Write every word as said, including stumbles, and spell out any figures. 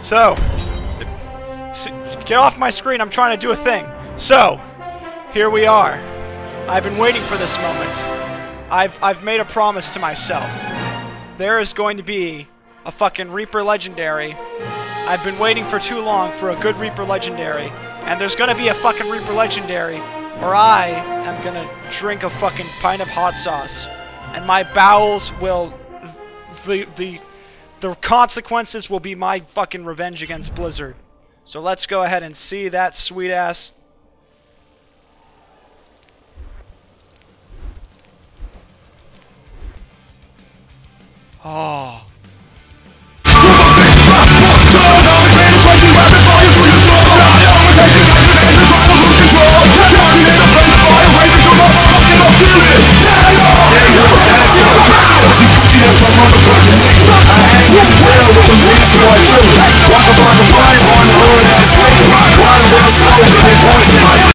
So, get off my screen, I'm trying to do a thing. So, here we are. I've been waiting for this moment. I've, I've made a promise to myself. There is going to be a fucking Reaper Legendary. I've been waiting for too long for a good Reaper Legendary. And there's gonna be a fucking Reaper Legendary, or I am gonna drink a fucking pint of hot sauce. And my bowels will... The, the, the consequences will be my fucking revenge against Blizzard. So let's go ahead and see that sweet ass... Oh...